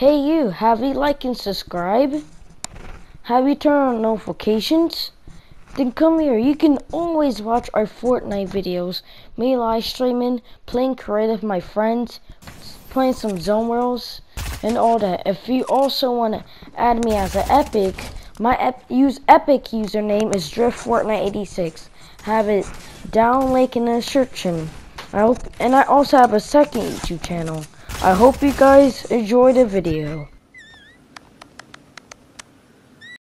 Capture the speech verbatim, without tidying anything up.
Hey you, have you liked and subscribed? Have you turned on notifications? Then come here, you can always watch our Fortnite videos, me live streaming, playing creative with my friends, playing some zone worlds, and all that. If you also want to add me as an epic, my ep use epic username is drift fortnite eighty-six. Have it down link in the description. I hope, and I also have a second YouTube channel. I hope you guys enjoy the video.